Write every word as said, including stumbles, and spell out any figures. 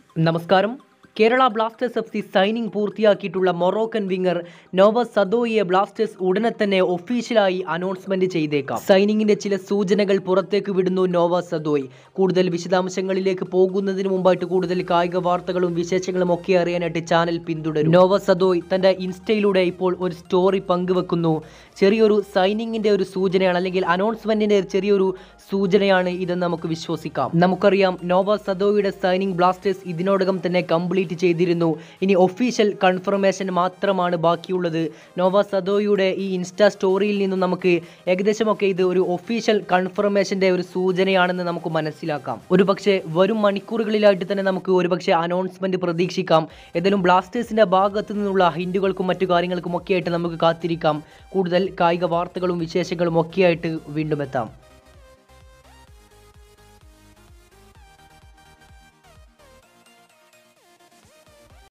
നമസ്കാരം. Kerala Blasters F C signing പൂർത്തിയാക്കിയിട്ടുള്ള Moroccan winger Noah സദോയിയെ ബ്ലാസ്റ്റേഴ്സ് ഉടനെ തന്നെ ഒഫീഷ്യലായി അനൗൺസ്മെന്റ് ചെയ്തേക്കാം. സൈനിങ്ങിന്റെ ചില സൂചനകൾ പുറത്തേക്ക് വിടുന്നു നോവ സദോയ്. കൂടുതൽ വിശദാംശങ്ങളിലേക്ക് പോകുന്നതിന് മുമ്പായിട്ട് കൂടുതൽ കായിക വാർത്തകളും വിശേഷങ്ങളും ഒക്കെ അറിയാനായിട്ട് ചാനൽ പിന്തുടരും. നോവ സദോയ് തന്റെ ഇൻസ്റ്റയിലൂടെ ഇപ്പോൾ ഒരു സ്റ്റോറി പങ്കുവെക്കുന്നു. ചെറിയൊരു സൈനിങ്ങിന്റെ ഒരു സൂചനയാണ്, അല്ലെങ്കിൽ അനൗൺസ്മെന്റിന്റെ ചെറിയൊരു സൂചനയാണ് ഇതെന്ന് നമുക്ക് വിശ്വസിക്കാം. നമുക്കറിയാം, നോവ സദോയുടെ സൈനിങ് ബ്ലാസ്റ്റേഴ്സ് ഇതിനോടകം തന്നെ കംപ്ലീറ്റ് ചെയ്തിരുന്നു. ഇനി ഒഫീഷ്യൽ കൺഫർമേഷൻ മാത്രമാണ് ബാക്കിയുള്ളത്. നോവ സദോയുടെ ഈ ഇൻസ്റ്റാ സ്റ്റോറിയിൽ നിന്നും നമുക്ക് ഏകദേശമൊക്കെ ഇത് ഒരു ഒഫീഷ്യൽ കൺഫർമേഷന്റെ ഒരു സൂചനയാണെന്ന് നമുക്ക് മനസ്സിലാക്കാം. ഒരു പക്ഷേ വരും മണിക്കൂറുകളിലായിട്ട് തന്നെ നമുക്ക് ഒരുപക്ഷെ അനൗൺസ്മെന്റ് പ്രതീക്ഷിക്കാം. ഏതായാലും ബ്ലാസ്റ്റേഴ്സിന്റെ ഭാഗത്തു നിന്നുള്ള ഹിന്റുകൾക്കും മറ്റു കാര്യങ്ങൾക്കും ഒക്കെ ആയിട്ട് നമുക്ക് കാത്തിരിക്കാം. കൂടുതൽ കായിക വാർത്തകളും വിശേഷങ്ങളും ഒക്കെയായിട്ട് വീണ്ടും എത്താം.